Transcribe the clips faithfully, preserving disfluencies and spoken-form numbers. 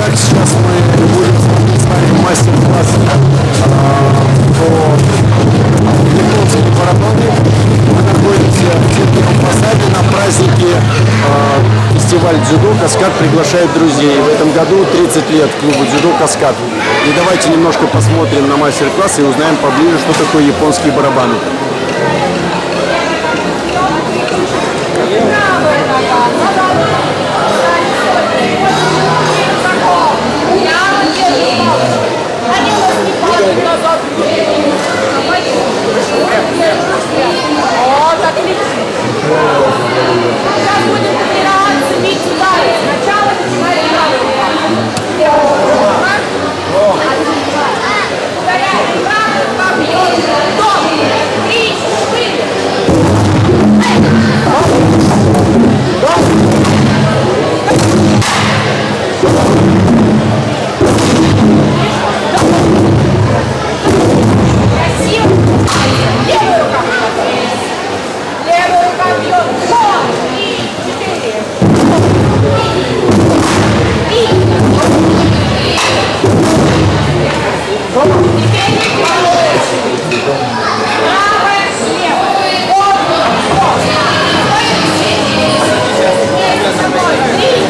Итак, сейчас мы будем смотреть с вами мастер-класс по японским барабанам. Мы находимся в Тихом Посаде на празднике э, фестиваль дзюдо «Каскад» приглашает друзей. В этом году тридцать лет клубу дзюдо «Каскад». И давайте немножко посмотрим на мастер-класс и узнаем поближе, что такое японские барабаны. Вот, отлично. Сейчас будем тренироваться бить удары. Сначала начинаем ударяем правым, побьем. Стоп. Три, четыре. Красиво. Левая рука. Левая рука бьет. Три, четыре. Правая, левая. Вместе со мной. Три.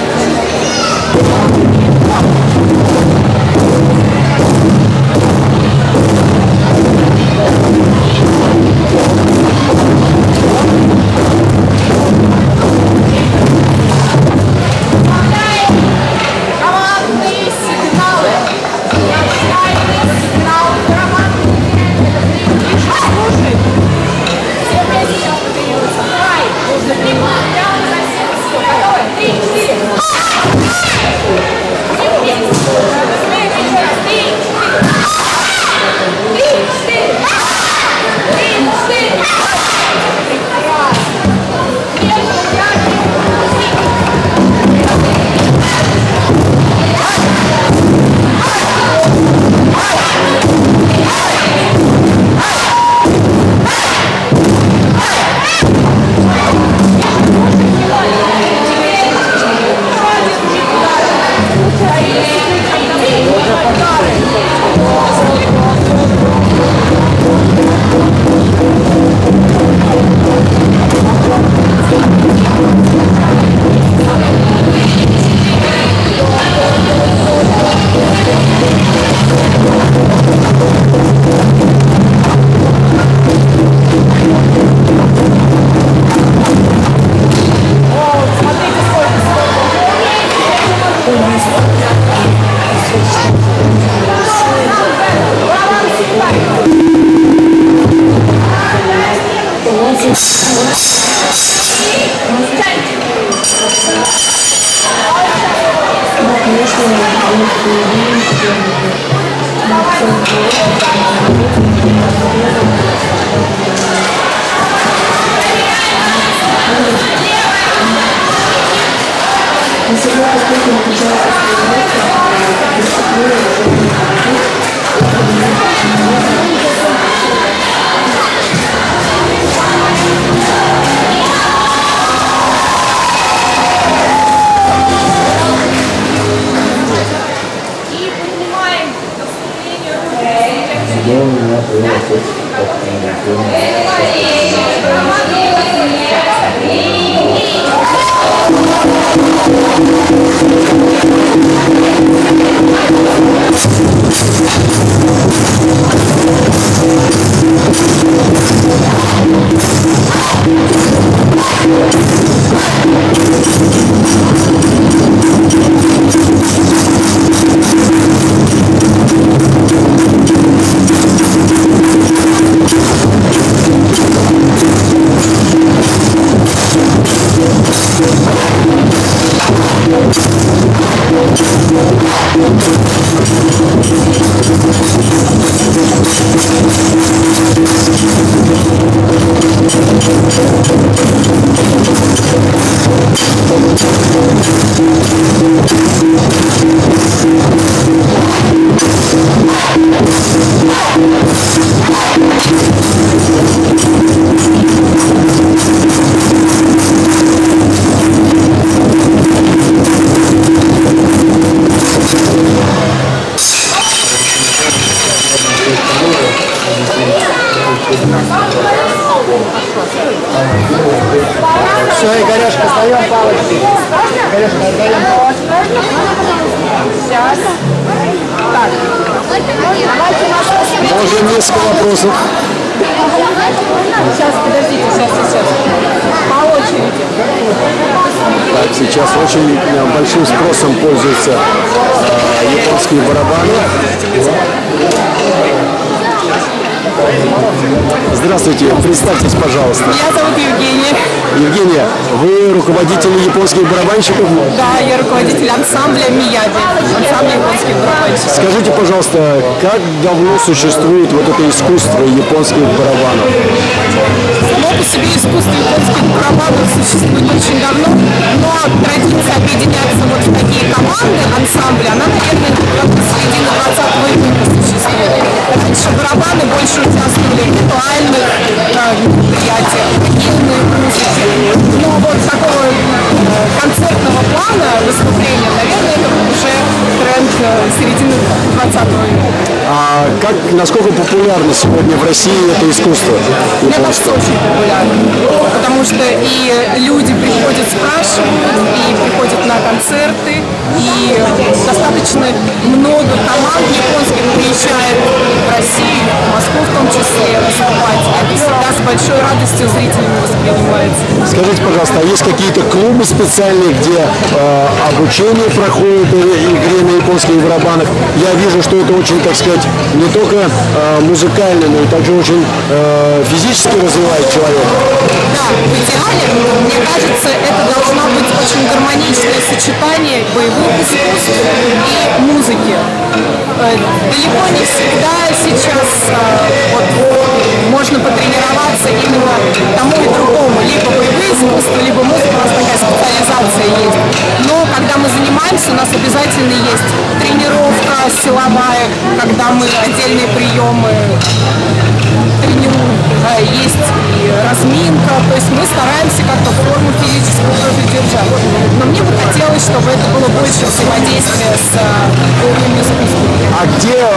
Все, Игорешка, сдаем палочки. Игорешка, отдаем палочки. Сейчас. Так. Уже несколько вопросов. Сейчас, подождите, сейчас, сейчас. По очереди. Так, сейчас очень большим спросом пользуются э, японские барабаны. Здравствуйте, представьтесь, пожалуйста. Меня зовут Евгения. Евгения, вы руководитель японских барабанщиков? Да, я руководитель ансамбля Мияби, ансамбля японских барабанщиков. Скажите, пожалуйста, как давно существует вот это искусство японских барабанов? Само по себе искусство японских барабанов существует очень давно, но традиция объединяться вот в такие команды, ансамбли, она, наверное, как-то с середины двадцатого века существует. Раньше барабаны больше участвовали в ритуальных э, мероприятиях, военной музыке. Но вот такого э, концертного плана выступления, наверное, это уже тренд э, середины двадцатого века. А как, насколько популярно сегодня в России это искусство? Мне кажется, очень популярно, потому что и люди приходят, спрашивают, и приходят на концерты, и достаточно много команд японских приезжает в Россию, в Москву в том числе, выступать. Это всегда с большой радостью зрителями воспринимается. Скажите, пожалуйста, а есть какие-то клубы специальные, где э, обучение проходит игре на японских барабанах? Я вижу, что это очень, так сказать, не только э, музыкально, но и также очень э, физически развивает человека. Да, в идеале, мне кажется, это должно быть очень гармоничное сочетание боевых искусств и музыки. Э, далеко не всегда сейчас э, вот, можно потренироваться именно тому и другому. Либо боевые искусства, либо музыка, у нас такая специализация есть. Но когда мы занимаемся, у нас обязательно есть тренировка силовая, когда мы отдельные приемы тренируем, есть и разминка, то есть мы стараемся как-то форму физическую тоже держать. Но мне бы хотелось, чтобы это было больше взаимодействия с боевыми искусствами. А где э,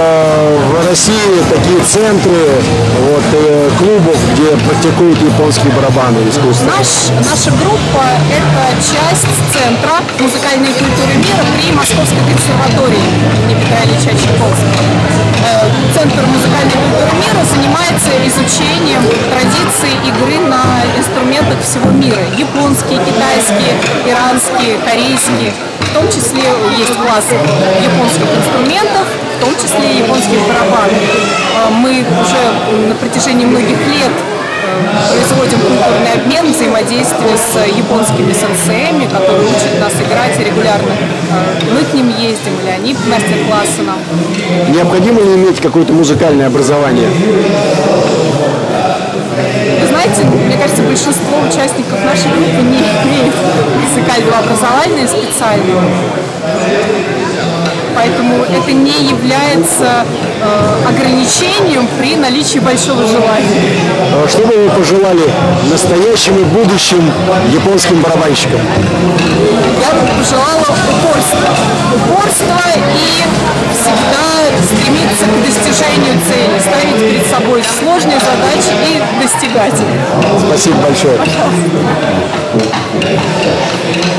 в России такие центры, вот, э, клубов, где практикуют японские барабаны искусства? Наш, наша группа – это часть Центра музыкальной культуры мира при Московской консерватории имени Петра Ильича Чайковского. Э, Центр музыкальной культуры мира занимается изучением традиций игры на инструментах всего мира. Японские, китайские, иранские, корейские. В том числе есть класс японских инструментов, в том числе и японских барабанов. Мы уже на протяжении многих лет производим культурный обмен, взаимодействие с японскими сенсеями, которые учат нас играть регулярно. Мы к ним ездим, или они мастер-классы нам. Необходимо ли иметь какое-то музыкальное образование? Вы знаете, мне кажется, большинство участников нашей группы не имеют музыкального образования специального. Поэтому это не является э, ограничением при наличии большого желания. Что бы вы пожелали настоящим и будущим японским барабанщикам? Я бы пожелала упорства. Упорства и всегда стремиться к достижению цели, ставить перед собой сложные задачи и достигать их. Спасибо большое. Пожалуйста.